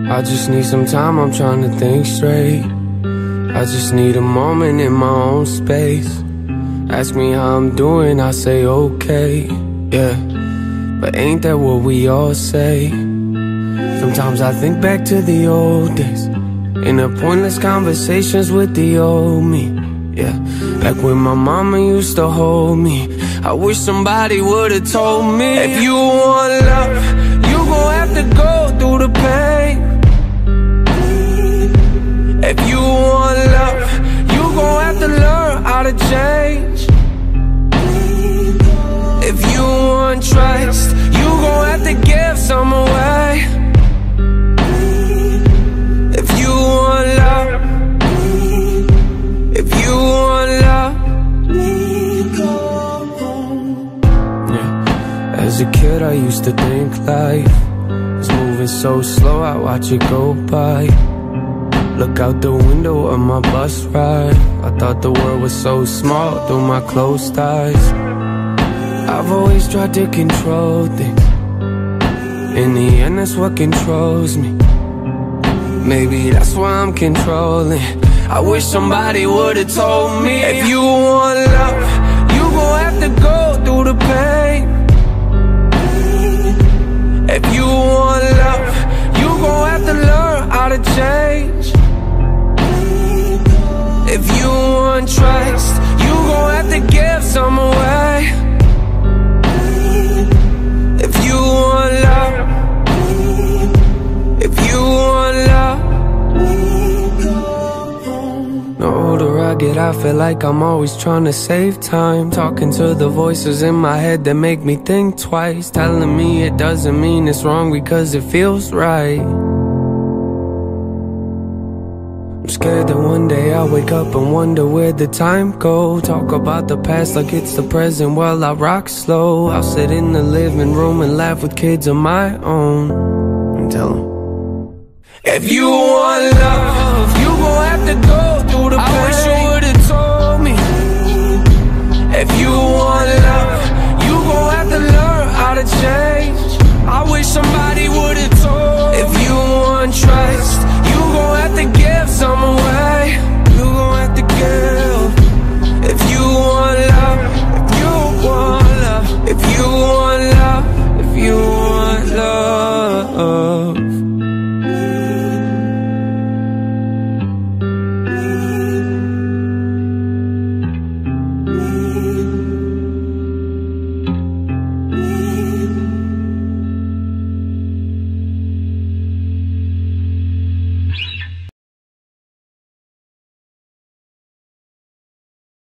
I just need some time, I'm trying to think straight. I just need a moment in my own space. Ask me how I'm doing, I say okay, yeah. But ain't that what we all say? Sometimes I think back to the old days, in the pointless conversations with the old me, yeah. Back when my mama used to hold me, I wish somebody would've told me, if you want love, you gon' have to go through the pain. If you want love, you gon' have to learn how to change. If you want trust, you gon' have to give some away. If you want love, if you want love, yeah. As a kid I used to think life was moving so slow, I watch it go by. Look out the window of my bus ride, I thought the world was so small through my closed eyes. I've always tried to control things, in the end that's what controls me. Maybe that's why I'm controlling. I wish somebody would've told me, if you want love, you gon' have to go through the pain. If you want love, you gon' have to learn how to change. If you want trust, you gon' have to give some away. If you want love, if you want love. The older I get, I feel like I'm always trying to save time, talking to the voices in my head that make me think twice, telling me it doesn't mean it's wrong because it feels right. I'm scared that one day I'll wake up and wonder where the time go. Talk about the past like it's the present while I rock slow. I'll sit in the living room and laugh with kids of my own and tell them, if you want love, you gon' have to go